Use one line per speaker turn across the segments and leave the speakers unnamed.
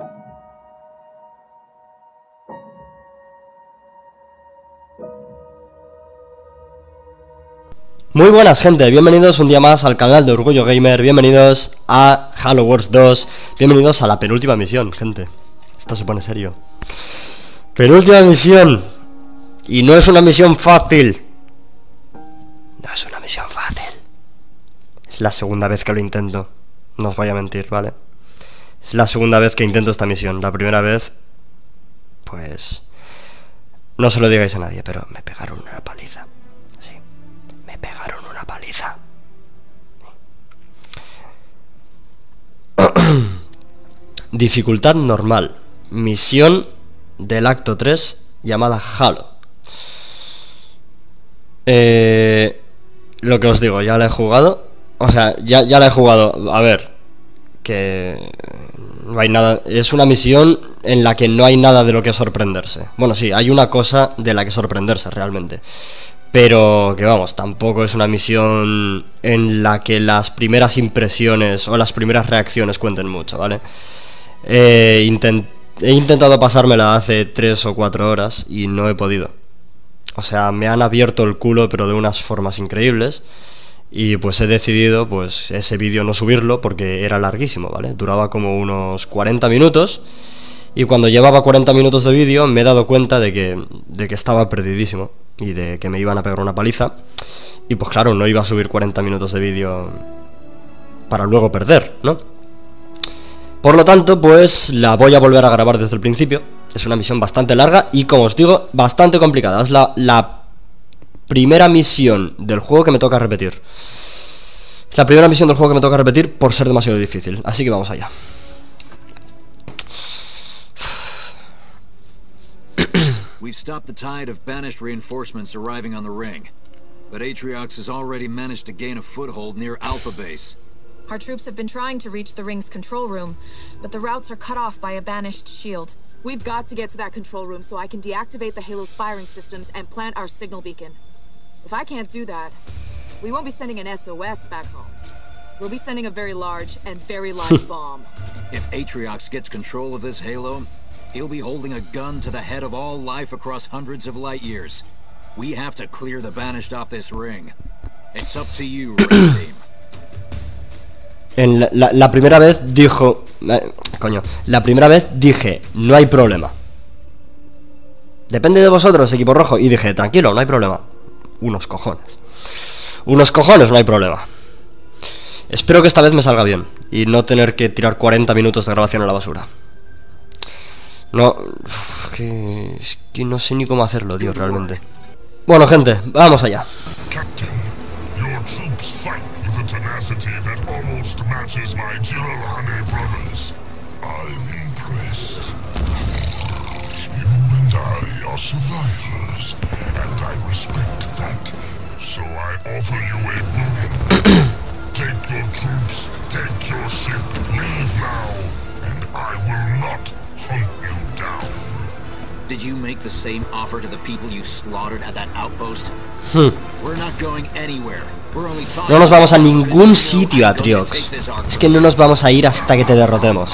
Muy buenas, gente, bienvenidos un día más al canal de Orgullo Gamer, bienvenidos a Halo Wars 2, bienvenidos a la penúltima misión, gente. Esto se pone serio. Penúltima misión. Y no es una misión fácil. No es una misión fácil. Es la segunda vez que lo intento. No os voy a mentir, ¿vale? Es la segunda vez que intento esta misión. La primera vez, pues... no se lo digáis a nadie, pero me pegaron una paliza. Sí, me pegaron una paliza. Dificultad normal. Misión del acto 3 llamada Halo. Lo que os digo, ya la he jugado. O sea, ya la he jugado. A ver, que no hay nada. Es una misión en la que no hay nada de lo que sorprenderse. Bueno, sí, hay una cosa de la que sorprenderse realmente, pero que vamos, tampoco es una misión en la que las primeras impresiones o las primeras reacciones cuenten mucho, ¿vale? He intentado pasármela hace 3 o 4 horas y no he podido. O sea, me han abierto el culo, pero de unas formas increíbles. Y pues he decidido, pues, ese vídeo no subirlo porque era larguísimo, ¿vale? Duraba como unos 40 minutos. Y cuando llevaba 40 minutos de vídeo me he dado cuenta de que estaba perdidísimo y de que me iban a pegar una paliza. Y pues claro, no iba a subir 40 minutos de vídeo para luego perder, ¿no? Por lo tanto, pues la voy a volver a grabar desde el principio. Es una misión bastante larga y, como os digo, bastante complicada. Es la primera misión del juego que me toca repetir. La primera misión del juego que me toca repetir por ser demasiado difícil. Así que vamos allá.
We've stopped the tide of banished reinforcements arriving on the ring, but Atriox has already managed to gain a foothold near Alpha Base.
Our troops have been trying to reach the ring's control room, but the routes are cut off by a banished shield.
We've got to get to that control room so I can deactivate the Halo's firing systems and plant our signal beacon. If I can't do that, we won't be sending an SOS back home. We'll be sending a very large and very live bomb.
If Atriox gets control of this Halo, he'll be holding a gun to the head of all life across hundreds of light years. We have to clear the banished off this ring. It's up to you, Red Team.
En la primera vez dijo... la primera vez dije, no hay problema. Depende de vosotros, equipo rojo. Y dije, tranquilo, no hay problema. Unos cojones. Unos cojones, no hay problema. Espero que esta vez me salga bien y no tener que tirar 40 minutos de grabación a la basura. No... es que no sé ni cómo hacerlo, tío, realmente. Bueno, gente, vamos allá.
Tenacity that almost matches my Jiralhane brothers. I'm impressed. You and I are survivors, and I respect that. So I offer you a boon. Take your troops, take your ship, leave now, and I will not hunt you down.
Did you make the same offer to the people you slaughtered at that outpost? We're not going anywhere.
No nos vamos a ningún sitio, Atriox. Es que no nos vamos a ir hasta que te derrotemos.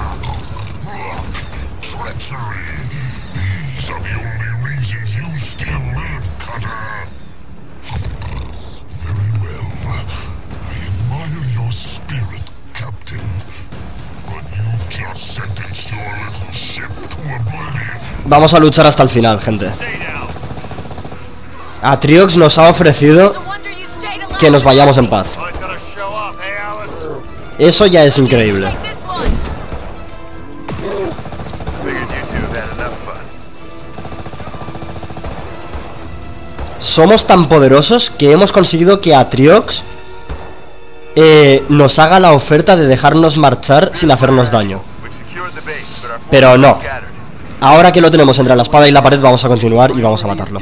Vamos a luchar hasta el final, gente. Atriox nos ha ofrecido que nos vayamos en paz. Eso ya es increíble. Somos tan poderosos que hemos conseguido que Atriox nos haga la oferta de dejarnos marchar sin hacernos daño. Pero no. Ahora que lo tenemos entre la espada y la pared, vamos a continuar y vamos a matarlo.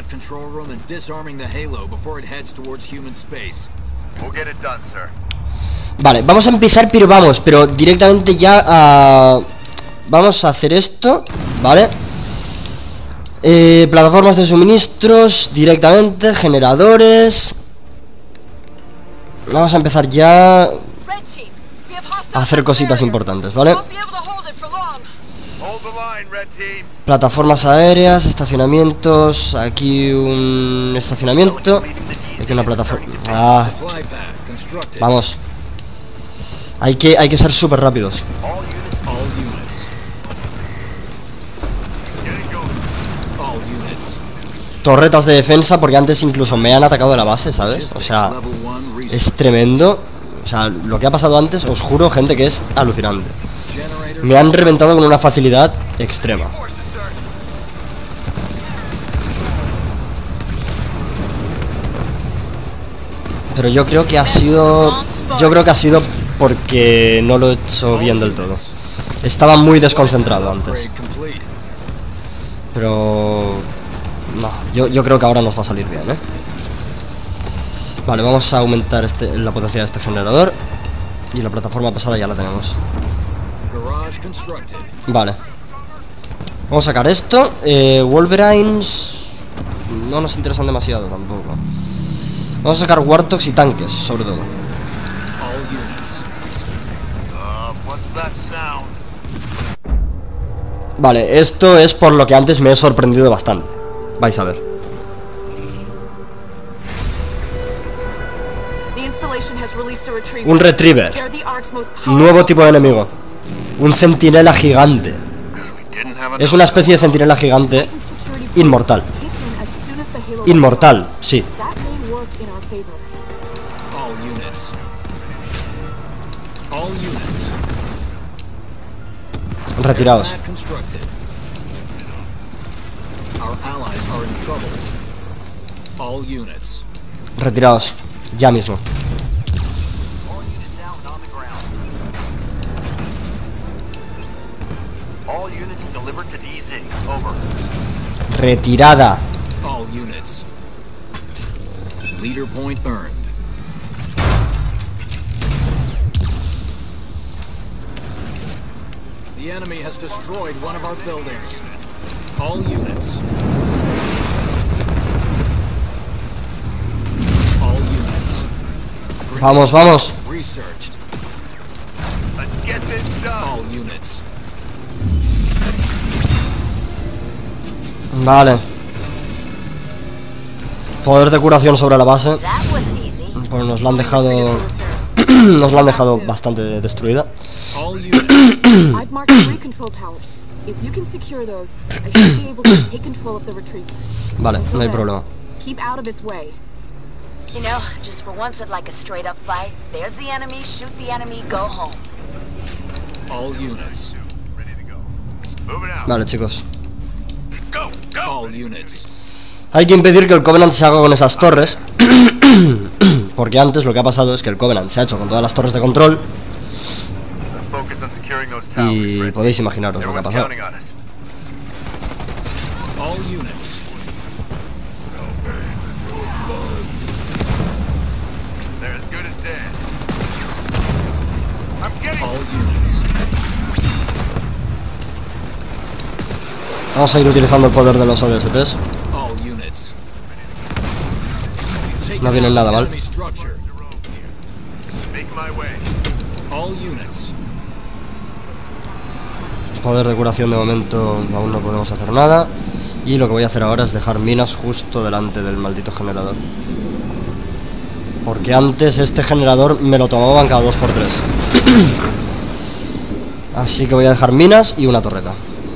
Vale, vamos a empezar, pero directamente ya a... Vamos a hacer esto, ¿vale? Plataformas de suministros, directamente, generadores. Vamos a empezar ya a hacer cositas importantes, ¿vale? Plataformas aéreas, estacionamientos. Aquí un estacionamiento. Aquí una plataforma. Ah,
Supply pad constructed.
vamos. Hay que ser súper rápidos.
All units. All units.
Torretas de defensa, porque antes incluso me han atacado de la base, ¿sabes? O sea,
Level 1 research.
es tremendo. O sea, lo que ha pasado antes, os juro, gente, que es alucinante.
Generator
Me han reventado con una facilidad extrema. Pero yo creo que ha sido... Yo creo que ha sido porque no lo he hecho bien del todo. Estaba muy desconcentrado antes.
upgrade complete.
Pero... No, yo creo que ahora nos va a salir bien, ¿eh? Vale, vamos a aumentar la potencia de este generador. Y la plataforma pesada ya la tenemos.
Garage constructed.
Vale. Vamos a sacar esto. Wolverines no nos interesan demasiado tampoco. Vamos a sacar Warthogs y tanques, sobre todo.
All units.
What's that sound?
Vale, esto es por lo que antes me he sorprendido bastante. Vais a ver.
The installation has released a retriever.
Un retriever.
They're the Ark's most powerful
Nuevo tipo de enemigo.
sections.
Un centinela gigante.
Because we didn't have
Es una especie de centinela gigante.
Titan security
Inmortal.
programs kicked in as soon as the Halo
Inmortal, sí.
That may work in our favor.
All units. All units.
Retiraos.
Pad constructed. Our allies are in trouble. All units.
Retiraos. Ya mismo.
All units out and on the ground. All units delivered to DZ. Over.
Retirada.
All units. Leader point earned. The enemy has destroyed one of our buildings. All units. All units.
Vamos, vamos.
Researched.
Let's get this done.
All units.
Vale. Poder de curación sobre la base.
That wasn't easy.
Pues nos la han dejado.
Repairs.
Nos la han dejado bastante destruida.
All units.
I've marked 3 control towers. If you can secure those, I should be able to take control of the retriever.
Vale,
Until
no hay
then,
problema.
Keep out of its way.
You know, just for once I'd like a straight up fight. There's the enemy, shoot the enemy, go home.
All units.
Ready to go. Moving out.
Vale, chicos.
Go, go.
All units.
Hay que impedir que el Covenant se haga con esas torres. Porque antes lo que ha pasado es que el Covenant se ha hecho con todas las torres de control.
Let's focus on securing those towers.
Y
Red
podéis
Team.
imaginaros lo que ha
Everyone's
pasado.
counting on us.
All units.
They're as good as dead. I'm getting.
All units.
Vamos a ir utilizando el poder de los ODSTs.
All units.
No vienen nada mal.
Enemy structure.
Make my way.
All units.
Poder de curación de momento aún no podemos hacer nada. Y lo que voy a hacer ahora es dejar minas justo delante del maldito generador. Porque antes este generador me lo tomaban cada 2×3. Así que voy a dejar minas y una torreta.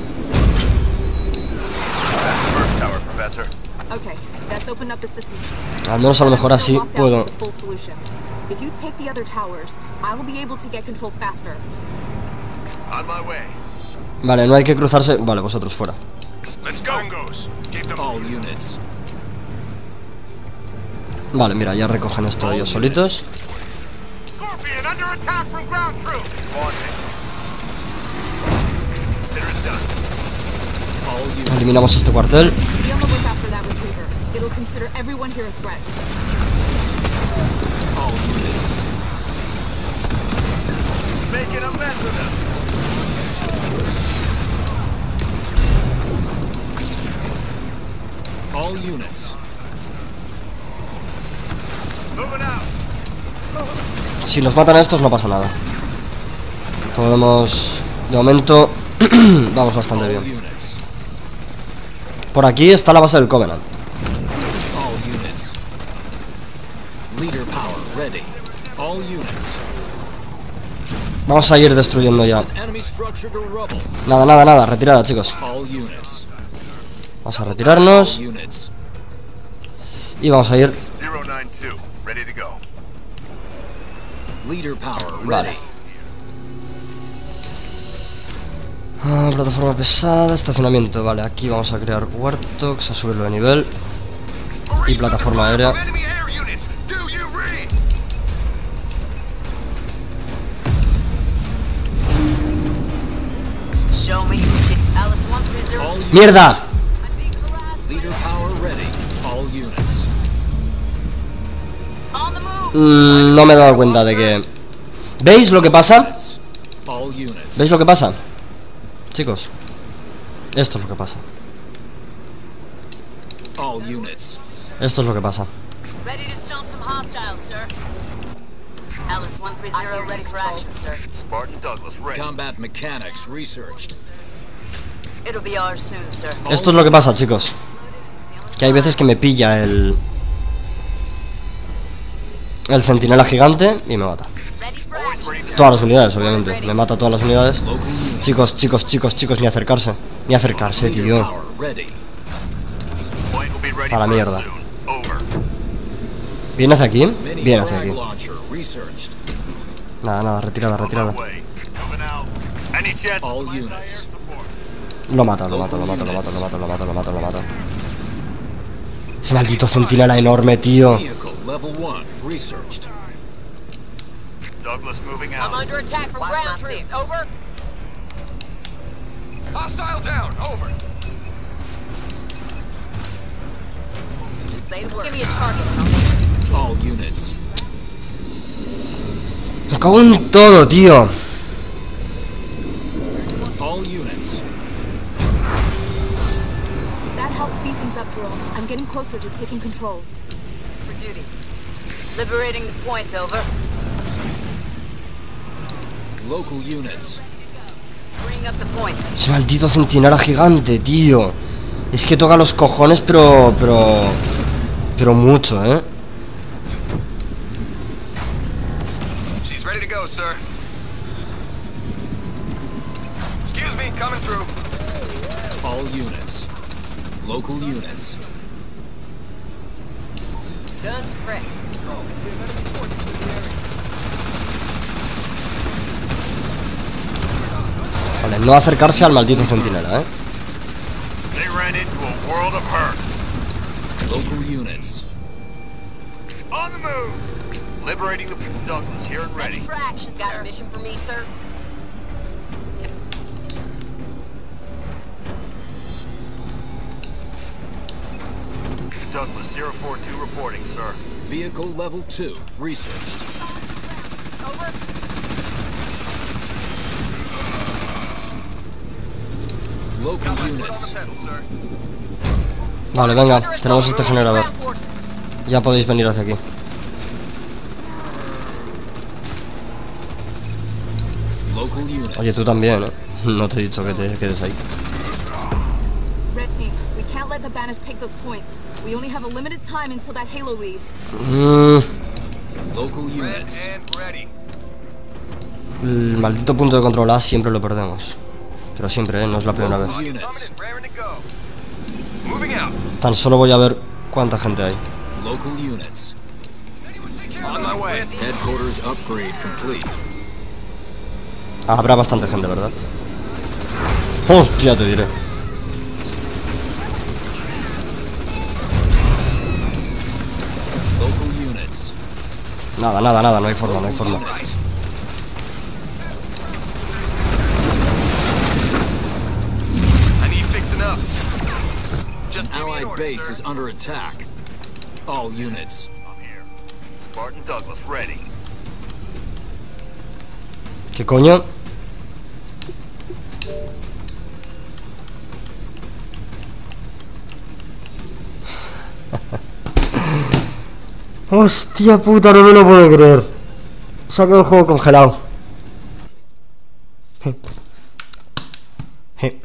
First tower, Professor.
Okay, that's opened up the system.
Al menos a lo mejor así puedo.
Full solution. If you take the other towers, I will be able to get control faster.
On my way.
Vale, no hay que cruzarse. Vale, vosotros fuera.
Let's go. Keep them.
All units.
Vale, mira, ya recogen esto ellos solitos.
Scorpion under attack from ground troops. Launching. Consider it done.
All units.
Eliminamos este cuartel.
Be on the lookout for that retriever. It'll consider everyone here a threat.
All units.
Making a mess of them.
All units.
Moving out.
Si nos matan a estos no pasa nada. Podemos, de momento, Vamos bastante
All
bien.
units.
Por aquí está la base del Covenant.
All units. Leader power ready. All units.
Vamos a ir destruyendo ya.
Enemy structure to rubble.
Nada, retirada, chicos.
All units.
Vamos a retirarnos
All units.
y vamos a ir.
092, ready to go.
Leader power
Vale.
ready.
Plataforma pesada, estacionamiento. Vale, aquí vamos a crear Warthogs, a subirlo de nivel. Y plataforma aérea.
Show me who did. Alice 130.
All units.
¡Mierda!
I'm being harassed.
Leader power ready. All units.
On the move.
No me he dado cuenta de que... ¿Veis lo que pasa?
All units.
¿Veis lo que pasa? Chicos, esto es lo que pasa.
All units.
Esto es lo que pasa.
Ready to stomp some hostiles, sir. Alice 130 ready for action, sir.
Spartan Douglas, ready.
Combat mechanics researched.
It'll be ours soon, sir.
Esto es lo que pasa, chicos. Que hay veces que me pilla el centinela gigante y me mata.
Ready for action.
Todas las unidades, obviamente. Me mata todas las unidades. Chicos, ni acercarse. Ni acercarse,
Leader
tío.
power ready.
Point will be ready
A la
for us
mierda.
soon. Over.
¿Viene hacia aquí?
Mini
Viene hacia
frag
aquí.
launcher researched.
Nada, retirada.
On my way. Moving out. Any chances
All
of
units.
anti-air support?
Lo mata. Ese maldito centinela enorme, tío.
Vehicle level 1 researched.
Douglas moving
I'm
out.
under attack from ground troops. Over.
Hostile down. Over.
Just say the word. Give me a target and I'll make it disappear.
All units.
Me cago en todo, tío.
All units.
That helps speed things up, Jerome. I'm getting closer to taking control.
For duty. Liberating the point. Over.
Local units.
Bring up the point.
Ese maldito centinela gigante, tío. Es que toca los cojones, pero mucho, ¿eh?
She's ready to go, sir. Excuse me, coming through.
All units. Local units.
Guns ready.
Vale, no acercarse al maldito centinela, ¿eh?
They ran into a world of hurt.
Local units.
On the move. Liberating the Douglas here and ready.
For action, got a mission for me, sir?
Douglas 042 reporting, sir.
Vehicle level 2 researched.
Over.
Local
Foot on
units.
the pedal, sir.
Vale, venga,
Under
tenemos
assault.
este generador.
Ground forces.
Ya podéis venir hacia aquí.
Local units.
Oye, tú también, ¿eh? No te he dicho que te quedes ahí.
Red team, we can't let the Banish take those points. We only have a limited time until that Halo leaves.
Local
Red
units.
and ready.
El maldito punto de control A siempre lo perdemos. Pero siempre, ¿eh? No es la primera vez.
Local units.
Summit and raring to go. Moving out.
Tan solo voy a ver cuánta gente hay.
Local units.
On my way.
Headquarters upgrade complete.
Habrá bastante gente, ¿verdad? Hostia, te diré.
Local units.
Nada, no hay forma, no hay forma.
Units.
I need fixing up. Just give me an
Allied
order,
base
sir.
is under attack. All units.
I'm here. Spartan Douglas ready.
¿Qué coño? Hostia puta, no me lo puedo creer. Se ha quedado el juego congelado. Je.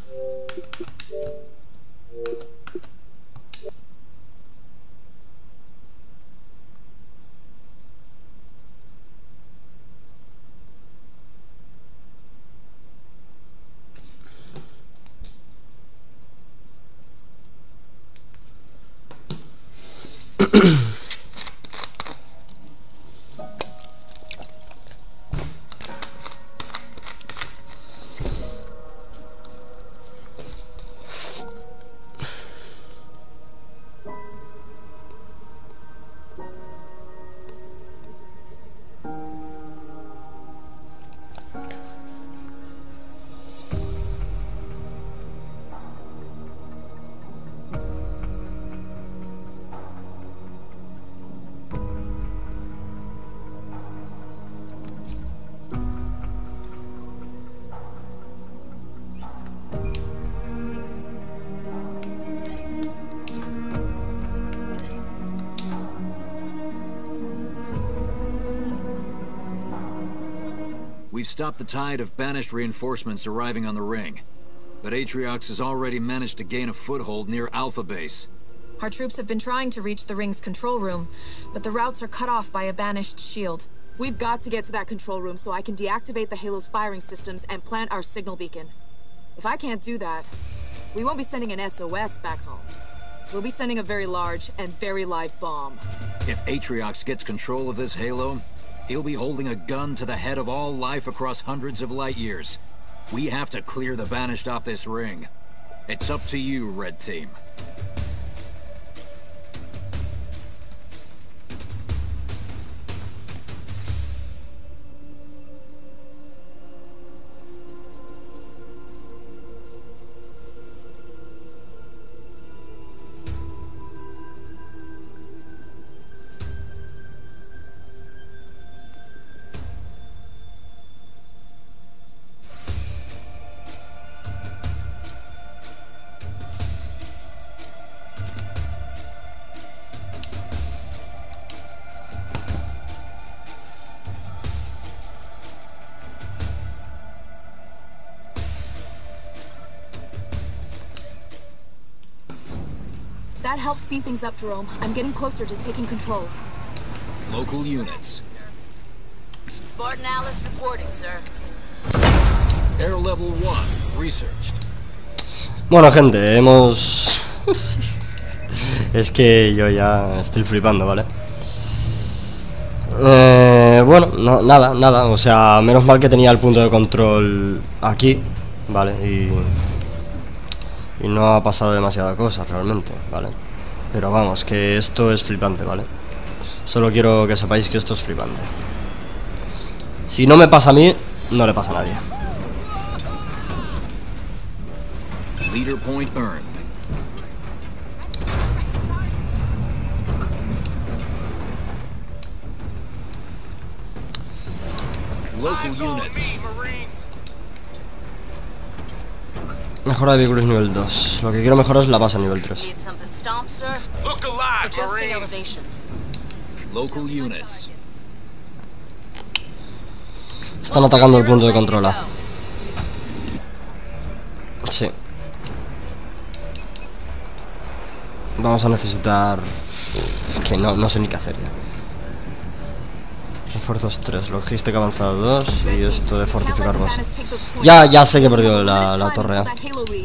We've stopped the tide of banished reinforcements arriving on the ring. But Atriox has already managed to gain a foothold near Alpha Base.
Our troops have been trying to reach the ring's control room, but the routes are cut off by a banished shield.
We've got to get to that control room so I can deactivate the Halo's firing systems and plant our signal beacon. If I can't do that, we won't be sending an SOS back home. We'll be sending a very large and very live bomb.
If Atriox gets control of this Halo, he'll be holding a gun to the head of all life across hundreds of light years. We have to clear the banished off this ring. It's up to you, Red Team.
That helps speed things up, Jerome. I'm getting closer to taking control.
Local units.
Spartan Alice reporting, sir.
Air Level 1, researched.
Bueno, gente, hemos... Es que yo ya estoy flipando, ¿vale? Bueno, no, nada. O sea, menos mal que tenía el punto de control aquí, ¿vale? Y no ha pasado demasiada cosa realmente, ¿vale? Pero vamos, que esto es flipante, ¿vale? Solo quiero que sepáis que esto es flipante. Si no me pasa a mí, no le pasa a nadie.
Leader point earned. Local units.
Mejora de vehículos nivel 2. Lo que quiero mejorar es la base a nivel 3.
Need something stomp, sir?
Look alive,
Adjusting
Marines.
elevation.
Local units.
Están atacando el punto de control A. Sí. Vamos a necesitar... Que no sé ni qué hacer ya. Refuerzos 3, logística avanzada 2 y esto de fortificar base. Ya sé que he perdido la torre A.
Got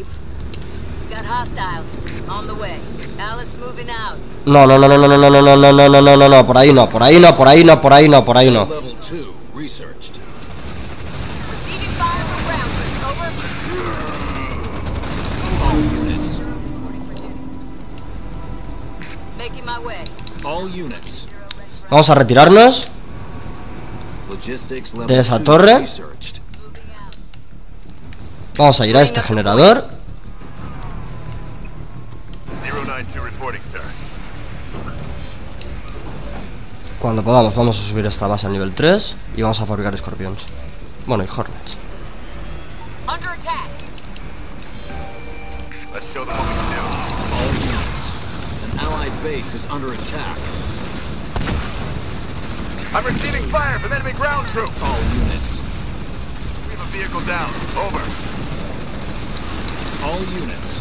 hostiles on the way. Alice moving out.
No, por ahí no.
Level 2, researched.
Receiving fire from ground. Over.
All units.
Making my way.
All units.
Vamos a retirarnos
Logistics
de
level
esa
2,
torre.
researched.
Vamos a ir a este generador.
092 reporting, sir.
Cuando podamos vamos a subir esta base al nivel 3 y vamos a fabricar escorpiones. Bueno, y Hornets.
Under attack.
Let's show them what we can do.
All units. An allied base is under attack.
I'm receiving fire from enemy ground troops.
All units.
We have a vehicle down. Over.
All units.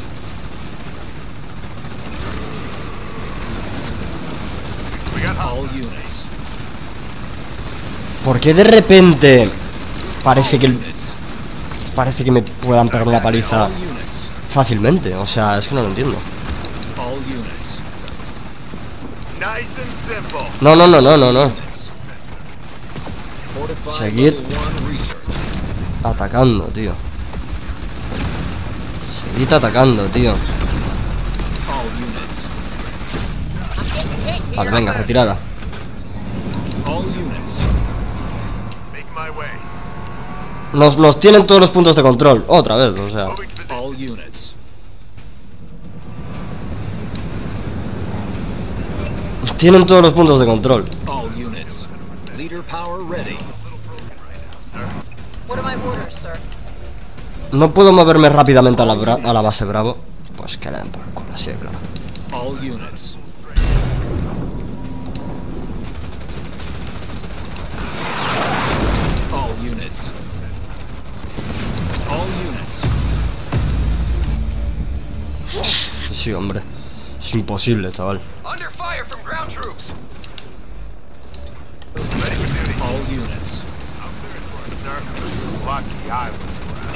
We got
All
help.
units.
¿Por qué de repente parece que
Units.
me puedan pegar una paliza
All units.
fácilmente? O sea, es que no lo entiendo.
All units.
Nice and simple.
No.
Units. Fortified
Seguir.
level 1 research.
Atacando, tío. Seguid atacando, tío.
All units.
Vale, venga, retirada.
All units.
Make my way.
Nos tienen todos los puntos de control. Otra vez, o sea.
Moving to position.
All units.
Tienen todos los puntos de control.
All units. Leader power ready.
What are my orders, sir?
No puedo moverme rápidamente a la base Bravo. Pues que le den por el culo, así de claro.
All units. All units. All units.
Sí, hombre. Es imposible, chaval.
Under fire from ground troops.
All units.
Sir, lucky I was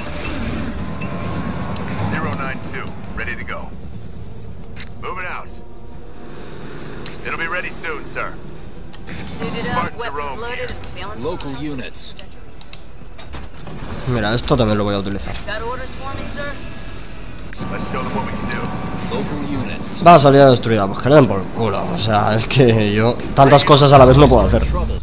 around. 092, ready to go. Moving out. It'll be ready soon, sir.
Suited up,
Spartan
weapons
Jerome
loaded,
here.
and feeling
Local
fine.
units.
Mira, esto también lo voy a utilizar.
Got orders for me, sir?
Let's show them what we can do.
Local units.
Va a salir destruida, pues que le den por el culo. O sea, es que yo tantas cosas a la vez no puedo hacer.
Trouble.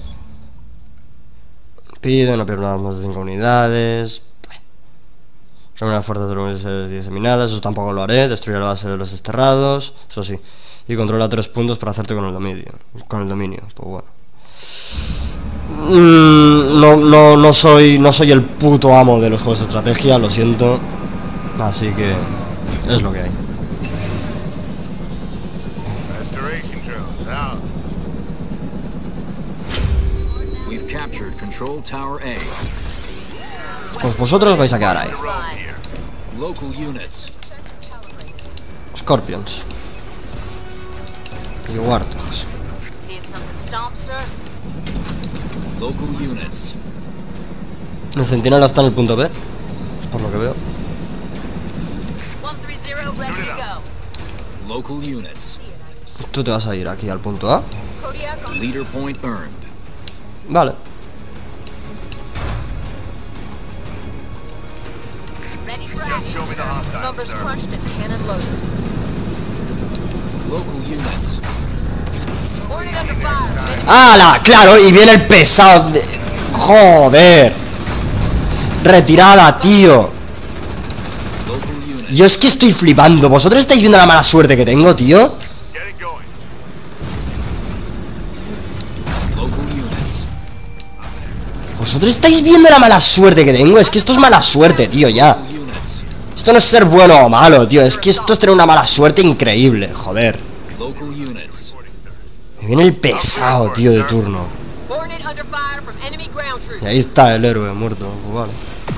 Pide, no pierdas más de 5 unidades. Reunir fuerzas de los diseminadas, eso tampoco lo haré. Destruir la base de los desterrados, eso sí. Y controla 3 puntos para hacerte con el dominio. Pues bueno. No soy el puto amo de los juegos de estrategia, lo siento. Así que es lo que hay.
Restoration drills out.
We've captured Control Tower A.
Pues vosotros vais a quedar ahí.
Jerome here.
Local units.
Scorpions. Y Warthogs.
Need something stomped, sir?
Local units.
El centinela está en el punto B, por lo que veo.
130, ready to go.
Local units.
Tú te vas a ir aquí al punto A.
Kodiak on
Leader point earned.
Vale.
ready for
Just show
action,
me the
sir.
hostiles,
Numbers
sir.
crunched and cannon loaded.
Local units.
Ordered under fire.
¡Hala! Claro, y viene el pesado de... ¡Joder! Retirada, tío.
Local units.
Yo es que estoy flipando. ¿Vosotros estáis viendo la mala suerte que tengo, tío?
Get it going.
Local units.
¿Vosotros estáis viendo la mala suerte que tengo? Es que esto es mala suerte, tío, ya.
Local units.
Esto no es ser bueno o malo, tío. Es que esto es tener una mala suerte increíble, joder.
Local units.
Me viene el pesado, tío, de turno.
Hornet under fire from enemy ground troops.
Y ahí está el héroe muerto, pues vale.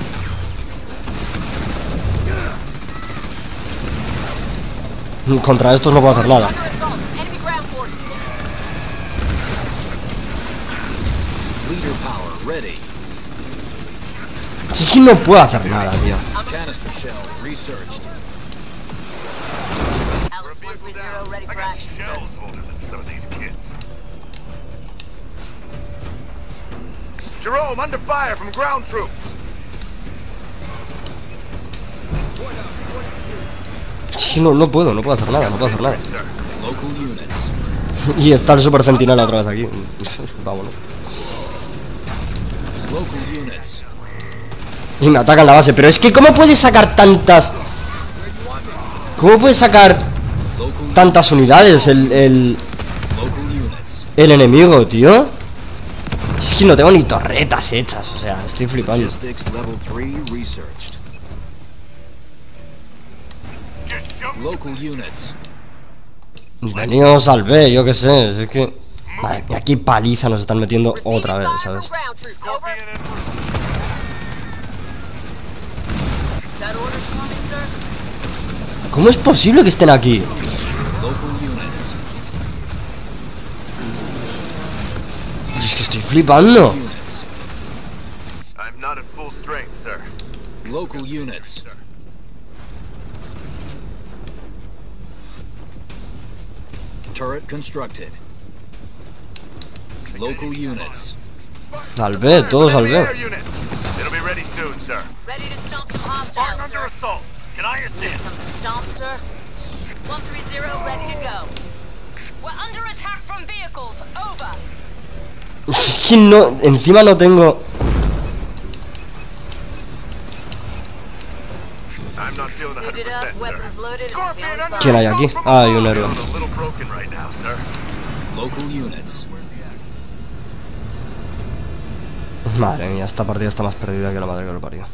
Contra estos no puedo hacer nada.
Under assault from enemy ground forces.
Leader power ready.
Si es que no puedo hacer nada, tío.
Canister shell researched.
Alice
Vehicle
130,
down.
ready
I
for
got
action, sir.
shells older than some of these kids. Jerome, under fire from ground troops.
Sí, no puedo hacer nada, no puedo hacer nada.
Sir.
Local units.
Y está el super centinela otra vez aquí. Vámonos.
Local units.
Y me atacan la base, pero es que ¿cómo puede sacar tantas? ¿Cómo puede sacar
Local
tantas unidades el
Local units.
enemigo, tío? Es que no tengo ni torretas hechas, o sea, estoy flipando.
Logistics level 3 researched.
Just show me.
Local units.
Veníos al B, yo qué sé, es que... Madre mía, qué paliza nos están metiendo otra vez,
Receiving
¿sabes?
fire from ground troops. Over.
Scorpion and
Got orders for me, sir?
¿Cómo es posible que estén aquí?
Local units.
Es que estoy flipando.
Units.
I'm not at full strength, sir.
Local units. Turret constructed. Local units.
Al B, todos al B.
Air units. It'll be ready soon, sir.
Ready to stomp some
Spartan
hostiles,
under
sir.
assault. Can I assist?
Something stomp, sir. 130, ready to go.
We're under attack from vehicles. Over.
Es que no, encima no tengo.
I'm not feeling
Suited
100%,
up, weapons
sir.
loaded, and
Scorpion
feeling
under
fine.
¿Quién hay aquí? Ah, hay un héroe.
Feeling a little broken right now, sir.
Local units.
Madre mía, esta partida está más perdida que la madre que lo parió.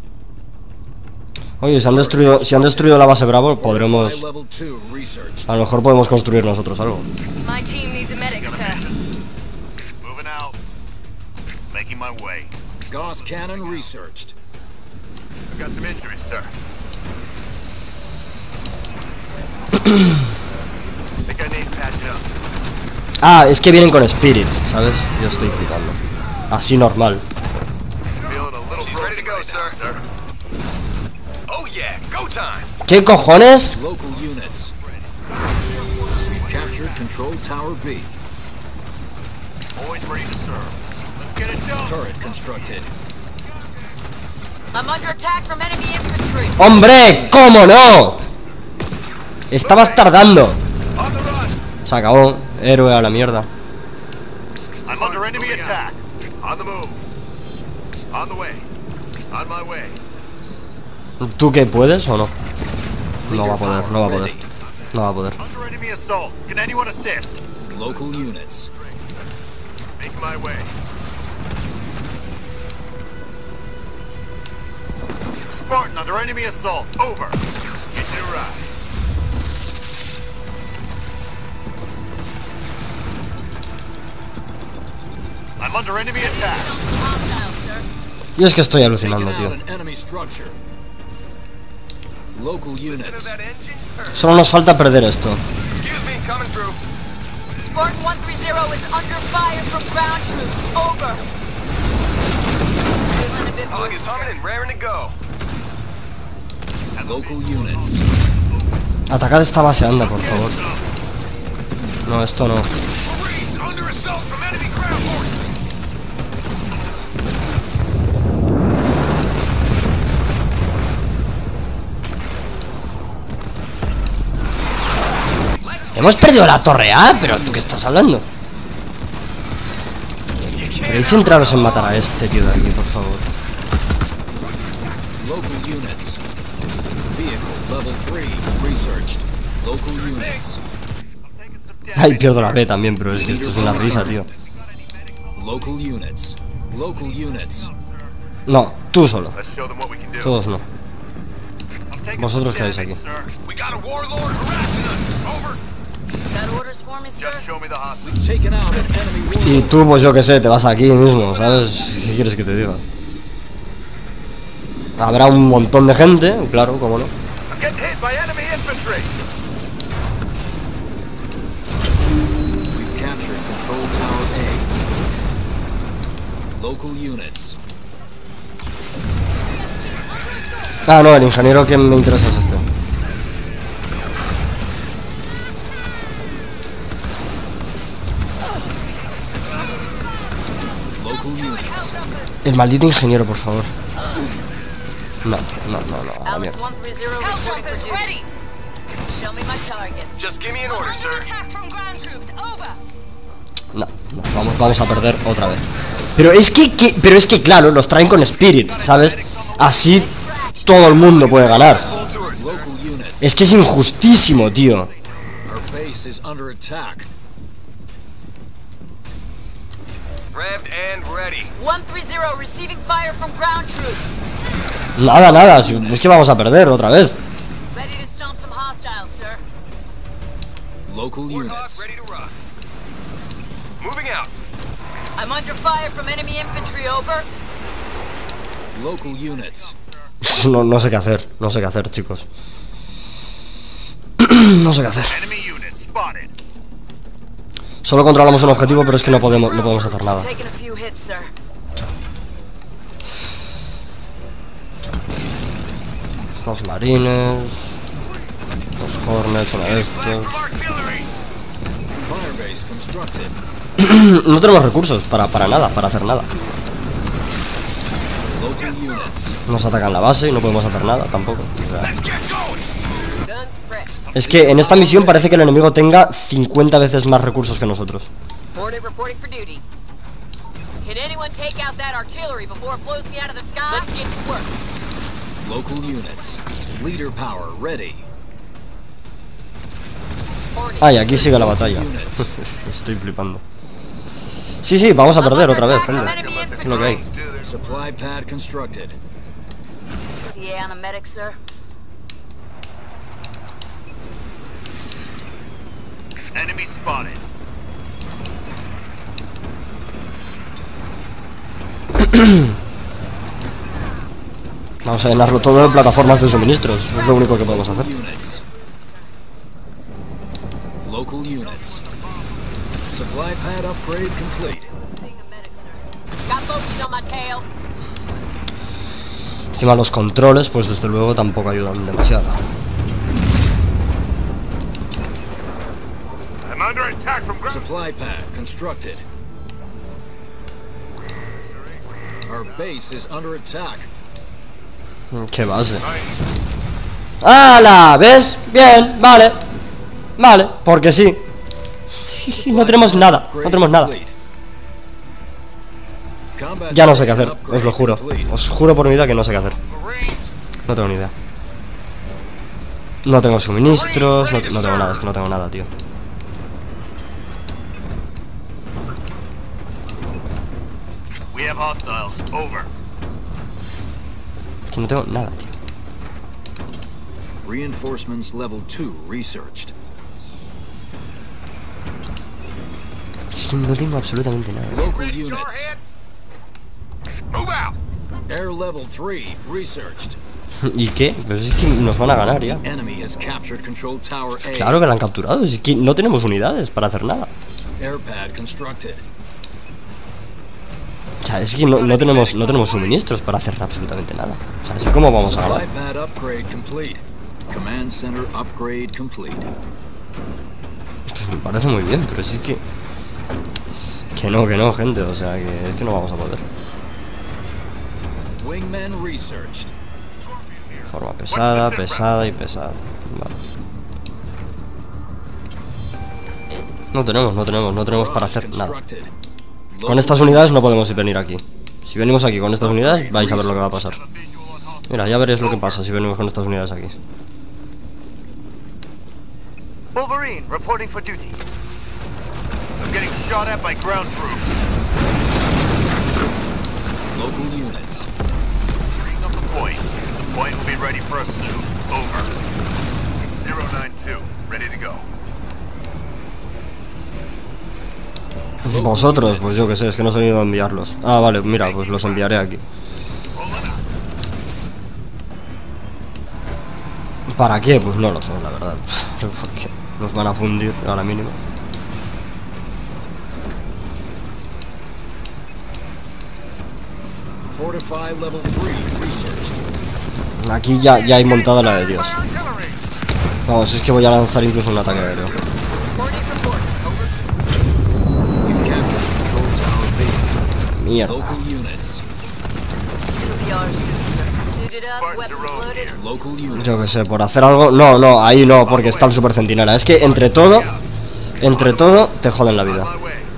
Oye, si han destruido la base Bravo, podremos...
Fortify level 2 researched.
A lo mejor podemos construir nosotros algo.
My team needs a medic, sir.
Moving out. Making my way.
Gauss cannon researched.
I've got some injuries, sir. Think I need patching up.
Ah, es que vienen con spirits, ¿sabes? Yo estoy flipando. Así normal.
Feeling a little broken right now, sir.
Oh yeah, go time.
¿Qué cojones?
Local units. Captured control tower B.
Always ready to serve. Let's get it done.
Turret constructed.
I'm under attack from enemy infantry.
¡Hombre! ¿Cómo no? Estabas tardando.
On the run.
Se acabó. Héroe a la mierda.
I'm under enemy attack. On the move. On the way. On my way.
¿Tú qué puedes o no? No va a poder, no va a poder. No va a poder.
Under enemy assault. Can anyone assist?
Local units.
Making my way. Spartan under enemy assault. Over. Get you right. I'm under enemy attack.
Stomp some hostiles, sir.
Yo es que estoy
Taking
alucinando,
out
tío.
an enemy structure. Local units.
Solo nos falta perder esto.
Excuse me, coming through.
Spartan 130 is under fire from ground troops. Over. Feeling a bit
Hog is
bruised,
humming
sir.
and raring to go.
Local units.
Atacad esta base, anda, por favor. No, esto no.
Marines under assault from enemy ground forces.
Hemos perdido la torre A, pero ¿tú qué estás hablando? ¿Queréis centraros en matar a este tío de aquí, por favor?
Local units. Vehicle level 3 researched. Local units.
Ay, pierdo la B también, pero es que esto es una risa, tío.
Local units. Local units.
No, tú solo.
Let's show them what we can do.
Todos no.
I've taken
Vosotros
some
quedáis
damage,
aquí.
sir.
We got a warlord harassing us. Over.
Got orders for me, sir?
Just show me the hostage.
Taken out an enemy
Y
warlord.
tú, pues yo qué sé, te vas aquí mismo, ¿sabes? ¿Qué quieres que te diga? Habrá un montón de gente, claro, cómo no.
I'm getting hit by enemy infantry.
We've captured control tower A. Local units.
Ah, no, el ingeniero que me interesa es este.
Local units.
El maldito ingeniero, por favor. No, a la
Alice
mierda.
130
Hell
reporting for
jumpers
duty.
ready.
Show me my targets.
Just give me an order,
Under
sir.
attack from ground troops. Over.
No, vamos a perder otra vez. Pero es que claro, los traen con spirits, ¿sabes? Así todo el mundo puede ganar.
Full tours, sir.
Local units.
Es que es injustísimo, tío.
Our base is under attack.
Revved and ready.
130 receiving fire from ground troops.
Nada, es que vamos a perder otra vez.
Ready to stomp some hostiles, sir.
Local
Warthog
units.
ready to rock. Moving out.
I'm under fire from enemy infantry. Over.
Local units.
No sé qué hacer, chicos. No sé qué hacer. Solo controlamos un objetivo, pero es que no podemos hacer nada. Dos marines, dos Hornets, uno de estos. No tenemos recursos para nada, para hacer nada. Nos atacan la base y no podemos hacer nada tampoco. O sea, es que en esta misión parece que el enemigo tenga 50 veces más recursos que nosotros. Ay, aquí sigue la batalla. Estoy flipando. Sí, vamos a perder otra vez, gente. Es lo que hay.
Supply pad constructed.
TA on a medic, sir.
Enemy spotted.
Vamos a llenarlo todo de plataformas de suministros. Es lo único que podemos hacer.
Local units. Supply pad upgrade complete.
Encima los controles, pues desde luego tampoco ayudan demasiado.
Supply pad constructed. Our base is under attack.
¿Qué base? ¡Hala! ¿Ves? Bien, vale. Vale, porque sí. No tenemos nada, no tenemos nada. Ya no sé qué hacer, os lo juro. Os juro por mi vida que no sé qué hacer. No tengo ni idea. No tengo suministros, no tengo nada, es que no tengo nada, tío. Es que no tengo nada, tío.
Reinforcements level 2 researched.
Es que no tengo absolutamente nada.
Local units. Air level 3 researched.
¿Y qué? Pero es que nos van a ganar ya.
Enemy has captured control tower A.
Claro que la han capturado, es que no tenemos unidades para hacer nada.
Air pad constructed.
O sea, es que no tenemos suministros para hacer absolutamente nada. O sea, así como vamos a ganar.
Supply pad upgrade complete. Command center upgrade complete.
Pues me parece muy bien, pero sí que... Que no, gente, o sea, que es que no vamos a poder.
Wingmen researched.
Forma pesada, pesada y pesada. Vale. No tenemos para hacer nada. Con estas unidades no podemos venir aquí. Si venimos aquí con estas unidades, vais a ver lo que va a pasar. Mira, ya veréis lo que pasa si venimos con estas unidades aquí.
Wolverine, reporting for duty. I'm getting shot at by ground troops.
Local units.
Freeing up the point. The point will be ready for us soon. Over. 092, ready to go.
Vosotros, pues yo que sé, es que no he ido a enviarlos. Ah, vale, mira, pues los enviaré aquí. ¿Para qué? Pues no lo sé, la verdad. Porque los van a fundir a la mínima. Aquí ya hay montada la de Dios. Vamos, es que voy a lanzar incluso un ataque aéreo. Mierda. Yo que sé, por hacer algo... No, ahí no, porque está el super centinela. Es que entre todo te joden la vida.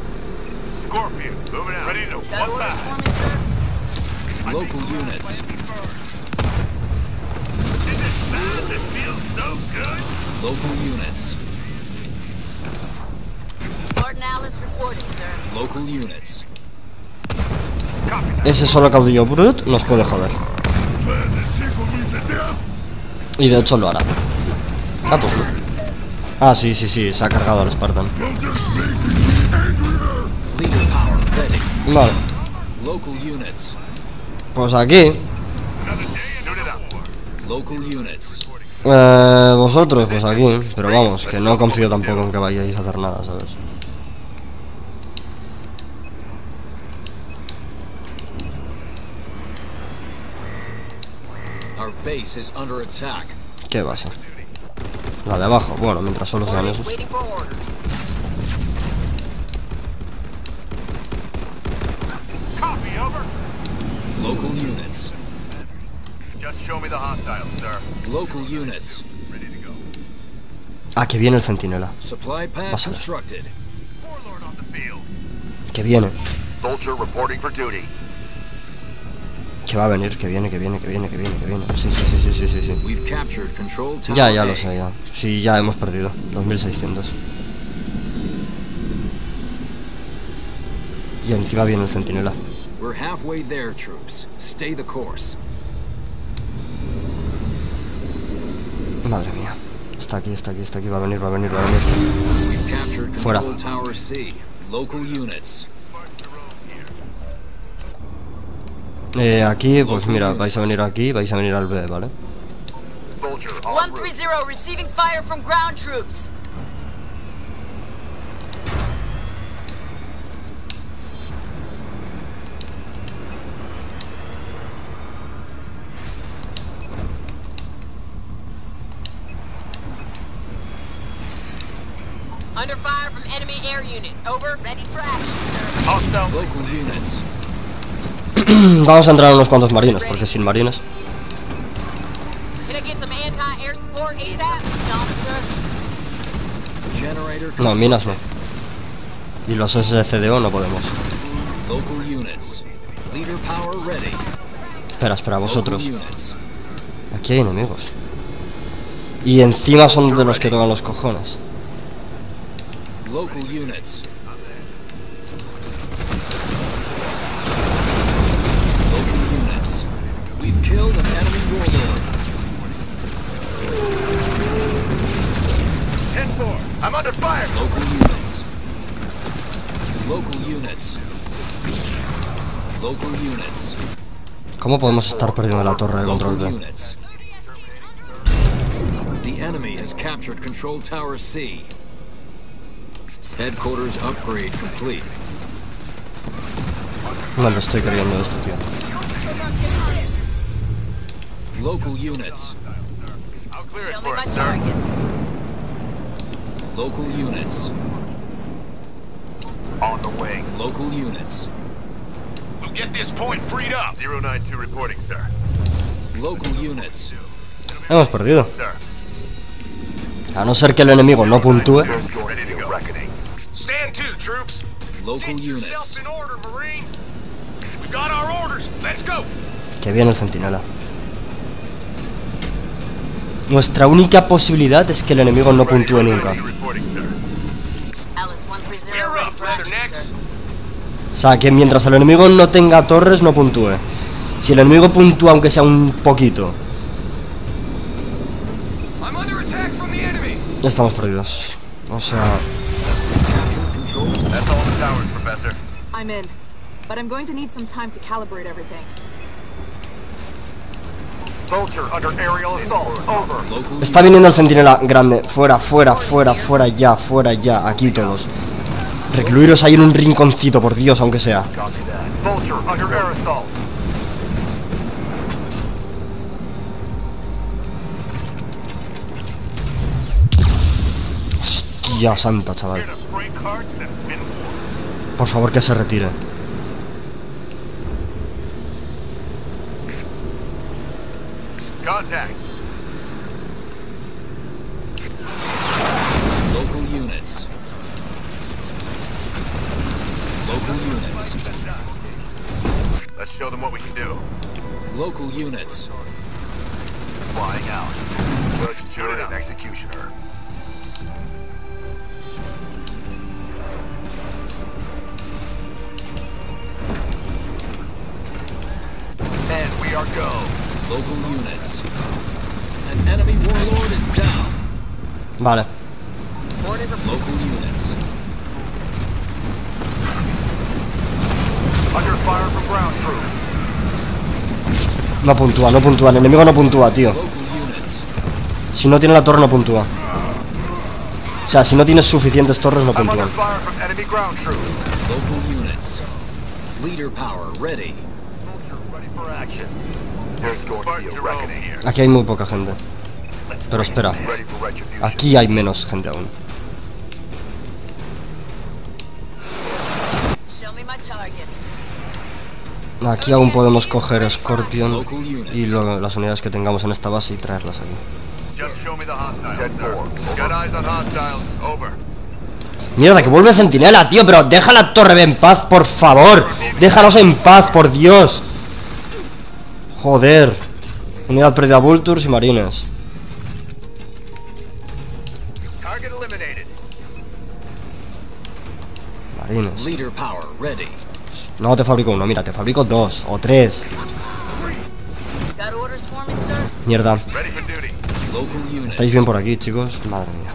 Ese solo caudillo brut nos puede joder. Y de hecho lo hará. Ah, pues no. Ah, sí, se ha cargado al Spartan. Vale. Pues aquí Vosotros, pues aquí. Pero vamos, que no confío tampoco en que vayáis a hacer nada, ¿sabes?
Our base is under attack.
¿Qué va a ser? La de abajo, bueno, mientras solo sean esos.
Copy, over.
Local units.
Just show me the hostiles, sir.
Local units.
Ready to go.
Ah, que viene el centinela.
Supply pad
Vas a ver.
constructed.
Warlord on the field.
Que viene.
Vulture reporting for duty.
Que va a venir, que viene. Sí.
We've captured control tower.
Ya lo
A.
sé, ya. Sí, ya hemos perdido. 2600. Y encima viene el centinela.
We're halfway there, troops. Stay the course.
Madre mía. Está aquí. Va a venir.
We've captured
Fuera.
control tower C. Local units.
Aquí, pues mira, vais a venir aquí, vais a venir al B, ¿vale?
Vulture en route.
130 receiving fire from ground troops. Under fire from enemy air unit. Over. Ready for action, sir.
Hostile.
Local units.
Vamos a entrar a unos cuantos marines, porque sin marines.
Can I get some anti-air support ASAP? Sir.
Generator
No, minas no.
constructed.
Y los SCDO no podemos.
Local units. Leader power ready.
Espera, vosotros.
Local units.
Aquí hay enemigos. Y encima son de los que tocan los cojones.
Local units. Local units. We've killed an enemy warlord.
10-4. I'm under fire.
Local units. Local units. Local units.
¿Cómo podemos estar perdiendo la torre de
Local
control B?
units. The enemy has captured control tower C. Headquarters upgrade complete.
No lo estoy creyendo esto, tío.
Local units.
I'll clear it
Tell me
for
my
us, sir.
targets.
Local units.
On the way.
Local units.
We'll get this point freed up.
092 reporting, sir.
Local units.
Hemos perdido.
Sir.
A no ser que el enemigo no puntúe.
There's going to be a reckoning.
Stand to, troops.
Local
Get yourselves
units.
in order, Marine. We got our orders. Let's go.
Que viene el centinela. Nuestra única posibilidad es que el enemigo no puntúe nunca.
Reporting, sir.
Alice 130
Gear
ready
up,
for action,
Leathernecks.
sir.
O sea, que mientras el enemigo no tenga torres, no puntúe. Si el enemigo puntúa, aunque sea un poquito,
I'm under attack from the enemy.
estamos perdidos. O sea,
Captured control.
That's all the towers, Professor.
I'm in. But I'm going to need some time to calibrate everything.
Vulture under aerial assault. Over.
Local
está viniendo el centinela grande. Fuera, ya. Aquí todos. Recluiros ahí en un rinconcito, por Dios, aunque sea.
Copy that. Vulture under air assault.
Hostia santa, chaval.
Here to spray carts and win wars.
Por favor, que se retire.
Contacts.
Local units. Local units.
Let's show them what we can do.
Local units.
Flying out. Judge, jury, and executioner. And we are go.
Local units. An enemy warlord is down.
Vale.
Local units.
Under fire from ground troops.
No puntúa. El enemigo no puntúa, tío.
Local units.
Si no tiene la torre no puntúa. O sea, si no tienes suficientes torres no
I'm under
puntúan.
fire from enemy ground troops.
Local units. Leader power ready.
Vulture ready for action. There's going to be a reckoning here.
Aquí hay muy poca gente. Pero espera,
Ready for retribution.
aquí hay menos gente aún.
Show me my targets.
Aquí aún podemos coger Scorpion y luego las unidades que tengamos en esta base y traerlas aquí.
Just show me the hostiles, sir. Got eyes on hostiles. Over.
Mierda, que vuelve Centinela, tío, pero deja la torre en paz, por favor. Déjanos en paz, por Dios. Joder. Unidad perdida, Vultures y Marines.
Target eliminated.
Marines.
Leader power ready.
No te fabrico uno, mira, te fabrico 2 o 3.
Got orders for me, sir?
Mierda.
Ready for duty.
Local units.
¿Estáis bien por aquí, chicos? Madre mía.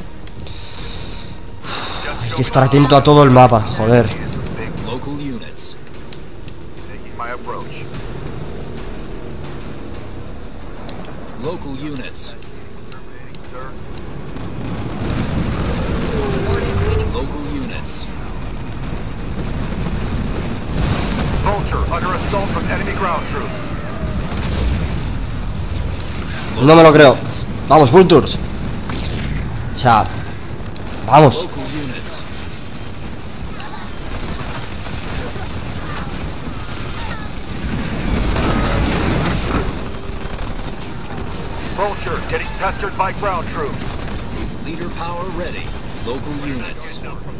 Hay que estar atento a todo el mapa, joder.
Local units.
Making my approach.
Local units.
Exterminating, sir.
Local units.
Vulture under assault from enemy ground troops.
No me lo creo. Vamos, Vultures. O sea, vamos.
Local units.
Vulture getting pestered by ground troops.
Leader power ready. Local units.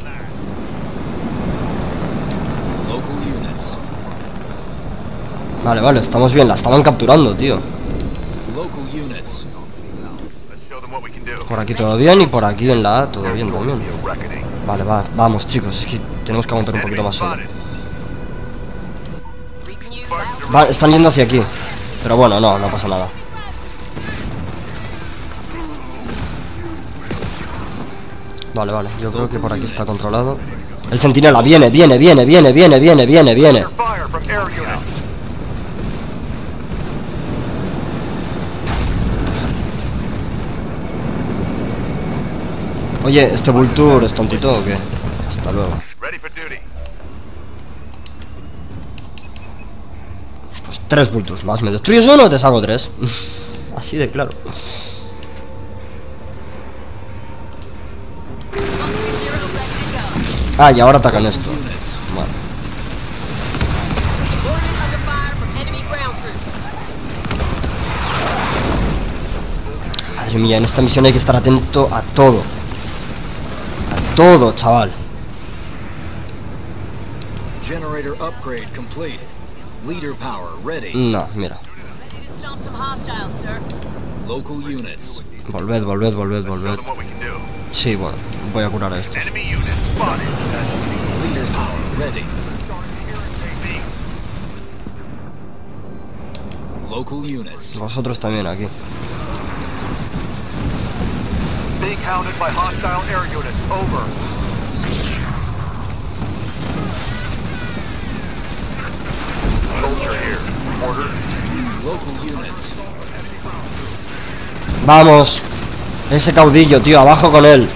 Local units.
Vale, vale, estamos bien. La estaban capturando, tío.
Local units.
Let's show them what we can do.
Por aquí todo bien y por aquí en la A todo
There's
bien
going to
también.
be a reckoning.
Vale, vamos, chicos. Es que tenemos que aguantar un
Enemy
poquito más solo.
spotted.
Leaving you
Spartans are
Va, están yendo hacia aquí. Pero bueno, no pasa nada. Vale, vale, yo creo que por aquí está controlado. El centinela, viene.
under fire from air units.
Oye, ¿este Vulture es tontito o qué? Hasta luego.
Ready for duty.
Pues 3 Vultures más. ¿Me destruyes uno o te saco 3? Así de claro. Ah, y ahora atacan esto.
Units.
Vale.
Ordnance under fire from enemy ground troops.
Madre mía, en esta misión hay que estar atento a todo. A todo, chaval.
Generator upgrade complete. Leader power ready.
No, mira.
Stomp some hostiles, sir.
Local units.
Volved.
Show them what we can do.
Sí, bueno, voy a curar a esto.
Enemy units spotted.
Leader power ready.
Starting to irritate me.
Local units.
Vosotros también aquí.
Being hounded by hostile air units. Over. Vulture here. Orders.
Local units.
Vamos. Ese caudillo, tío, abajo con él.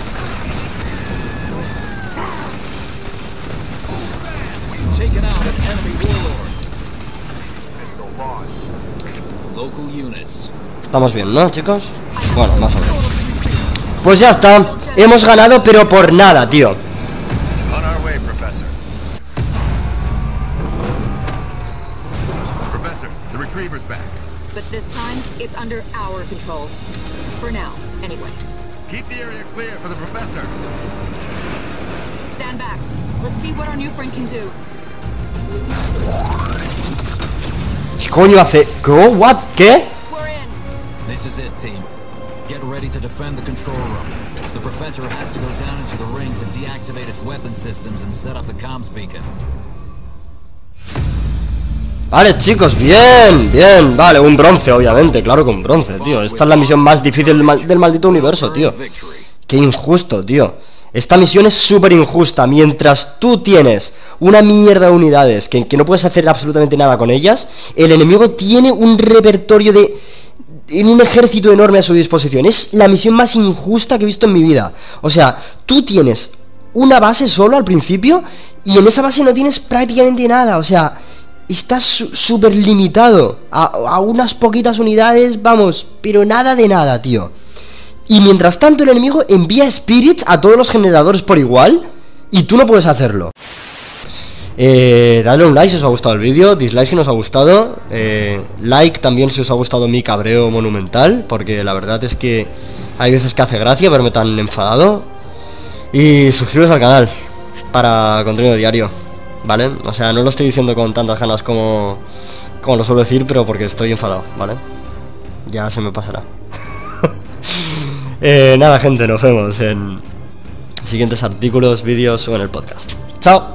We've taken out an enemy warlord.
Missile launched.
Local units.
Estamos bien, ¿no, chicos? Bueno, más o menos. Pues ya está. Hemos ganado, pero por nada, tío.
On our way, Professor. Professor, the retriever's back.
But this time, it's under our control. For now, anyway.
Keep the area clear for the Professor.
Stand back. Let's see what our new friend can do.
¿Qué coño hace? ¿Qué? ¿What? ¿Qué?
We're in.
This is it, team. Get ready to defend the control room. The professor has to go down into the ring to deactivate its weapon systems and set up the comms beacon.
Vale, chicos, bien, bien. Vale, un bronce, obviamente. Claro que un bronce, tío. Esta es la misión más difícil del maldito universo, tío. Qué injusto, tío. Esta misión es súper injusta. Mientras tú tienes una mierda de unidades que no puedes hacer absolutamente nada con ellas, el enemigo tiene un repertorio en un ejército enorme a su disposición. Es la misión más injusta que he visto en mi vida. O sea, tú tienes una base solo al principio y en esa base no tienes prácticamente nada. O sea, estás súper limitado a unas poquitas unidades, vamos, pero nada de nada, tío. Y mientras tanto el enemigo envía spirits a todos los generadores por igual y tú no puedes hacerlo. Dadle un like si os ha gustado el vídeo, dislike si no os ha gustado, like también si os ha gustado mi cabreo monumental, porque la verdad es que hay veces que hace gracia verme tan enfadado. Y suscribiros al canal para contenido diario, ¿vale? O sea, no lo estoy diciendo con tantas ganas como lo suelo decir, pero porque estoy enfadado, ¿vale? Ya se me pasará. Nada, gente, nos vemos en siguientes artículos, vídeos o en el podcast. ¡Chao!